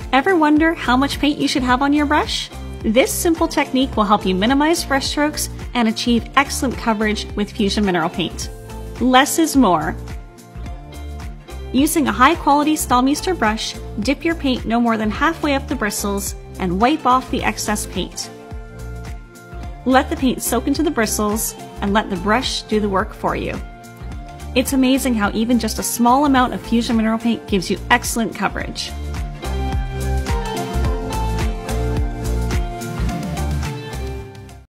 Ever wonder how much paint you should have on your brush? This simple technique will help you minimize brush strokes and achieve excellent coverage with Fusion Mineral Paint. Less is more. Using a high-quality Stahlmeister brush, dip your paint no more than halfway up the bristles and wipe off the excess paint. Let the paint soak into the bristles and let the brush do the work for you. It's amazing how even just a small amount of Fusion Mineral Paint gives you excellent coverage.